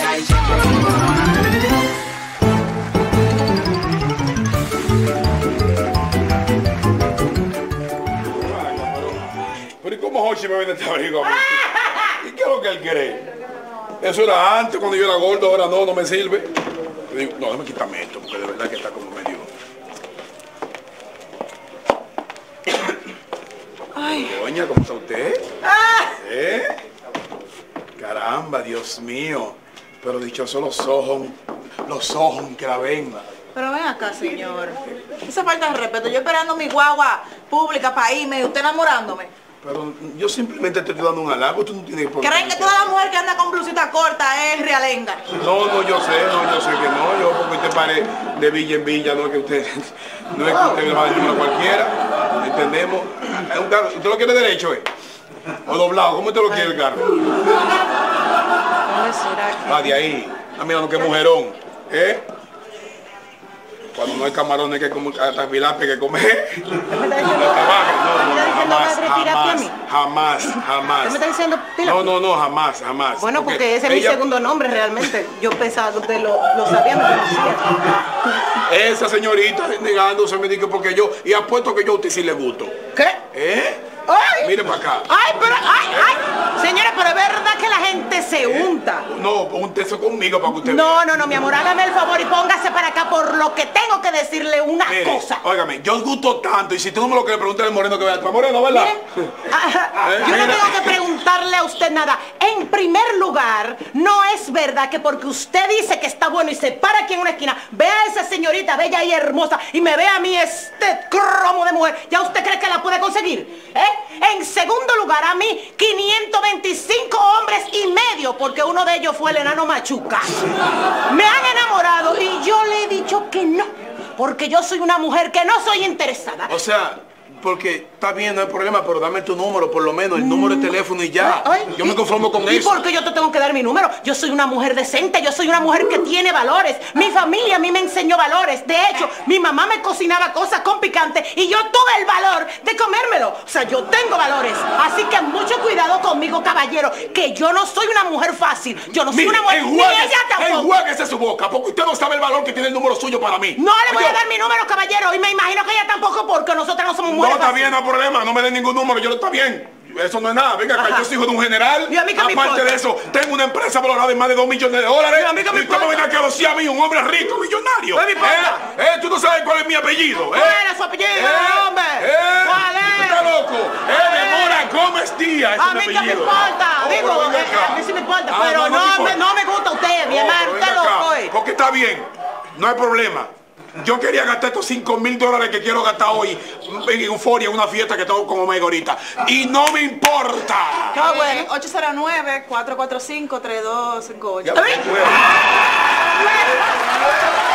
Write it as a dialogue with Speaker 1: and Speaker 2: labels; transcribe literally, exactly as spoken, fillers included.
Speaker 1: Pero ¿y cómo Jochi me vende este abrigo a mí? ¿Y qué es lo que él quiere? Eso era antes, cuando yo era gordo, ahora no, no me sirve. Yo digo, no, déjame quitarme esto, porque de verdad que está como medio...
Speaker 2: Ay.
Speaker 1: Doña, ¿cómo está usted?
Speaker 2: ¡Ah!
Speaker 1: ¿Eh? Caramba, Dios mío. Pero dichosos los ojos, los ojos que la ven.
Speaker 2: Pero ven acá, señor. Esa falta de respeto. Yo esperando mi guagua pública para irme y usted enamorándome.
Speaker 1: Pero yo simplemente te estoy dando un halago, tú no tienes que...
Speaker 2: ¿Creen que toda la mujer que anda con blusita corta es realenga?
Speaker 1: No, no, yo sé, no, yo sé que no. Yo porque usted pare de villa en villa, no es que usted... No es que usted le va a dar el número a cualquiera. ¿Entendemos? Es un carro, ¿usted lo quiere derecho, eh? O doblado, ¿cómo usted lo quiere el carro?
Speaker 2: ¿Dónde será que...?
Speaker 1: Va de ahí. Ah, mira, qué mujerón. ¿Eh? Cuando no hay camarones que comer, hasta pilape que comer.
Speaker 2: ¿Usted me está diciendo, no, no,
Speaker 1: jamás,
Speaker 2: retírate a mí?
Speaker 1: jamás, jamás.
Speaker 2: ¿Usted me está diciendo pila?
Speaker 1: No, no, no, jamás, jamás.
Speaker 2: Bueno, porque, porque ese es
Speaker 1: ella...
Speaker 2: mi segundo nombre realmente. Yo pensaba que usted lo, lo sabía, me conocía.
Speaker 1: Esa señorita negándose me dijo porque yo, y apuesto que yo a usted sí le gusto.
Speaker 2: ¿Qué?
Speaker 1: ¿Eh?
Speaker 2: ¡Ay!
Speaker 1: Mire para acá.
Speaker 2: ¡Ay, pero, ay, ay! Señora, pero es verdad que la gente se unta.
Speaker 1: No, úntese conmigo para que usted
Speaker 2: No,
Speaker 1: vea.
Speaker 2: no, no, mi amor, hágame el favor y póngase para acá por lo que tengo que decirle una
Speaker 1: Mire,
Speaker 2: cosa.
Speaker 1: óigame, yo gusto tanto y si tú no me lo quieres preguntar al moreno que vea, está moreno, ¿verdad?
Speaker 2: Mire, ah,
Speaker 1: ¿Eh?
Speaker 2: yo no
Speaker 1: Mira.
Speaker 2: tengo que preguntarle a usted nada. En primer lugar, no es verdad que porque usted dice que está bueno y se para aquí en una esquina, vea a esa señorita bella y hermosa y me ve a mí este cromo de mujer, ¿ya usted cree que la puede conseguir? ¿Eh? En segundo lugar, a mí quinientos veinticinco hombres y medio, porque uno de ellos fue el enano Machuca. Me han enamorado y yo le he dicho que no, porque yo soy una mujer que no soy interesada.
Speaker 1: O sea, porque está bien, no hay problema, pero dame tu número, por lo menos, el número de teléfono y ya.
Speaker 2: Ay, ay,
Speaker 1: yo me conformo con
Speaker 2: ¿y
Speaker 1: eso.
Speaker 2: ¿Y por qué yo te tengo que dar mi número? Yo soy una mujer decente, yo soy una mujer que tiene valores. Mi familia a mí me enseñó valores. De hecho, mi mamá me cocinaba cosas con picante y yo tuve el valor de comérmelo. O sea, yo tengo valores. Así que mucho cuidado conmigo, caballero, que yo no soy una mujer fácil. Yo no soy
Speaker 1: Mire,
Speaker 2: una mujer... Ni ella tampoco.
Speaker 1: enjuáguese su boca, porque usted no sabe el valor que tiene el número suyo para mí.
Speaker 2: No le voy
Speaker 1: Oye,
Speaker 2: a dar mi número, caballero, y me imagino que ella tampoco, porque nosotras no somos
Speaker 1: No,
Speaker 2: mujeres
Speaker 1: está
Speaker 2: fáciles.
Speaker 1: bien, no hay problema, no me den ningún número, yo está bien. Eso no es nada, venga acá,
Speaker 2: Ajá.
Speaker 1: yo soy hijo de un general.
Speaker 2: ¿Y a mí qué me
Speaker 1: Aparte
Speaker 2: importa?
Speaker 1: de eso, tengo una empresa valorada en más de dos millones de dólares.
Speaker 2: ¿Y a mí qué me
Speaker 1: ¿Y cómo
Speaker 2: importa?
Speaker 1: ven a conocer a mí, un hombre rico, millonario?
Speaker 2: ¿Qué me importa?
Speaker 1: ¿Eh? ¿Eh? ¿Tú no sabes cuál es mi apellido?
Speaker 2: ¿Cuál
Speaker 1: ¿Eh?
Speaker 2: es su apellido,
Speaker 1: ¿Eh?
Speaker 2: hombre?
Speaker 1: ¿Eh?
Speaker 2: ¿Cuál es?
Speaker 1: ¿Tú estás loco? ¿Eh? De Mora Gómez Díaz, ese
Speaker 2: A
Speaker 1: es mi
Speaker 2: mí qué me
Speaker 1: apellido.
Speaker 2: importa,
Speaker 1: Oh,
Speaker 2: digo,
Speaker 1: pero ven
Speaker 2: eh,
Speaker 1: acá.
Speaker 2: a mí sí me importa,
Speaker 1: Ah,
Speaker 2: pero
Speaker 1: te
Speaker 2: no, me,
Speaker 1: importa.
Speaker 2: no me gusta usted, mi
Speaker 1: Oh,
Speaker 2: hermano,
Speaker 1: pero
Speaker 2: usted
Speaker 1: ven acá,
Speaker 2: loco, eh.
Speaker 1: porque está bien, no hay problema. Yo quería gastar estos cinco mil dólares que quiero gastar hoy en euforia, en una fiesta que tengo con Omega ahorita. Y no me importa.
Speaker 2: Ah, bueno.
Speaker 3: Eh, ocho cero nueve, cuatro cuatro cinco, tres dos cinco ocho.
Speaker 1: Ya, pues,